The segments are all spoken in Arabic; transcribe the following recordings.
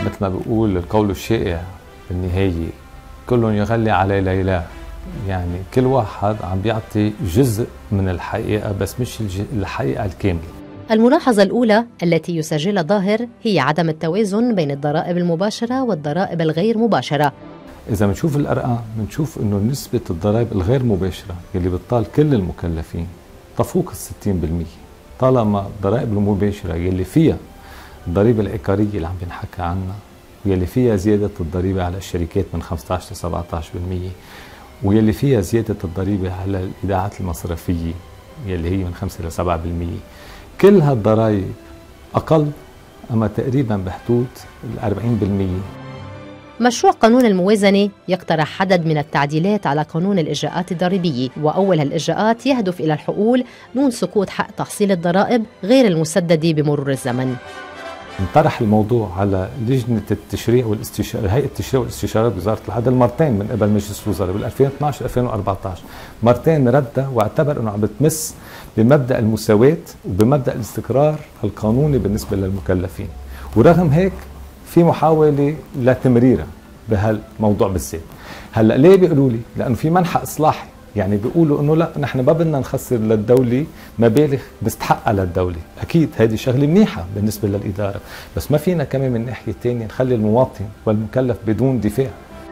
مثل ما بيقول القول الشائع بالنهاية كل يغلي على ليلاه، يعني كل واحد عم بيعطي جزء من الحقيقة بس مش الحقيقة الكاملة. الملاحظة الأولى التي يسجلها ظاهر هي عدم التوازن بين الضرائب المباشرة والضرائب الغير مباشرة. إذا بنشوف الأرقام بنشوف إنه نسبة الضرائب الغير مباشرة اللي بتطال كل المكلفين تفوق 60%، طالما الضرائب المباشرة يلي فيها الضريبة العقارية اللي عم بنحكى عنها، ويلي فيها زيادة الضريبة على الشركات من 15 ل 17%، ويلي فيها زيادة الضريبة على الإيداعات المصرفية يلي هي من 5 ل 7%، كل هالضرائب أقل أما تقريبا بحدود 40%. مشروع قانون الموازنة يقترح عدد من التعديلات على قانون الإجراءات الضريبية، وأول هالإجراءات يهدف إلى الحقول دون سقوط حق تحصيل الضرائب غير المسددة بمرور الزمن. انطرح الموضوع على لجنة التشريع والاستشارة، هيئة التشريع والاستشارات بوزارة العدل مرتين من قبل مجلس الوزراء بال 2012 2014، مرتين ردها واعتبر انه عم بتمس بمبدأ المساواة وبمبدأ الاستقرار القانوني بالنسبة للمكلفين، ورغم هيك في محاولة لتمريرها بهالموضوع بالذات. هلا ليه بيقولوا لي؟ لأنه في منحى إصلاحي، يعني بيقولوا انه لا نحن ما بدنا نخسر للدولة مبالغ بتستحقها للدولة، اكيد هذه شغلة منيحة بالنسبة للإدارة، بس ما فينا كمان من ناحية ثانية نخلي المواطن والمكلف بدون دفاع.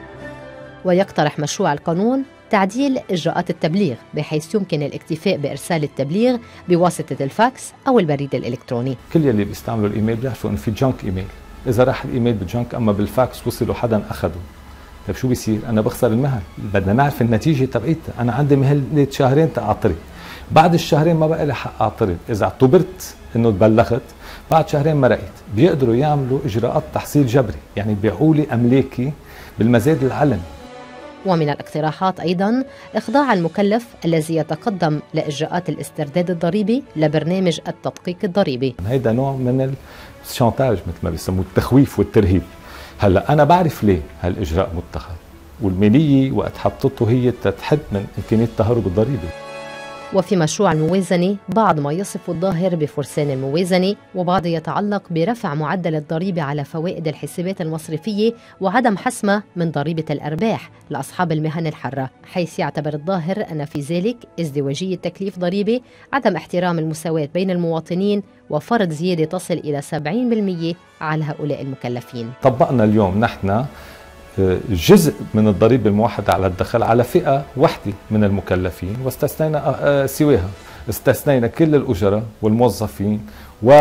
ويقترح مشروع القانون تعديل إجراءات التبليغ بحيث يمكن الاكتفاء بإرسال التبليغ بواسطة الفاكس أو البريد الإلكتروني. كل يلي بيستعملوا الإيميل بيعرفوا انه في جانك إيميل، إذا راح الإيميل بالجانك أما بالفاكس وصلوا حدا أخذه، طيب شو بيصير؟ أنا بخسر المهل، بدنا نعرف النتيجة تبعيتها، أنا عندي مهلة شهرين تأعترض، بعد الشهرين ما بقى لي حق أعترض، إذا اعتبرت إنه تبلغت بعد شهرين مرقت، بيقدروا يعملوا إجراءات تحصيل جبري، يعني بيعوا لي أملاكي بالمزاد العلني. ومن الاقتراحات أيضاً إخضاع المكلف الذي يتقدم لإجراءات الاسترداد الضريبي لبرنامج التدقيق الضريبي. هيدا نوع من الشانتاج مثل ما بيسموه، التخويف والترهيب. هلا أنا بعرف ليه هالإجراء متخذ، والمالية وقت حطته هي تحد من إمكانية التهرب الضريبي. وفي مشروع الموازنة بعض ما يصف الظاهر بفرسان الموازنة، وبعض يتعلق برفع معدل الضريبة على فوائد الحسابات المصرفية وعدم حسمها من ضريبة الأرباح لأصحاب المهن الحرة، حيث يعتبر الظاهر أن في ذلك ازدواجية تكليف ضريبة، عدم احترام المساواة بين المواطنين، وفرض زيادة تصل إلى 70% على هؤلاء المكلفين. طبقنا اليوم نحن جزء من الضريبة الموحدة على الدخل على فئة واحدة من المكلفين، واستثنينا سواها، استثنينا كل الأجراء والموظفين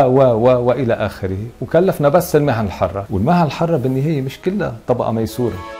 وإلى آخره، وكلفنا بس المهن الحرة، والمهن الحرة بالنهاية مش كلها طبقة ميسورة.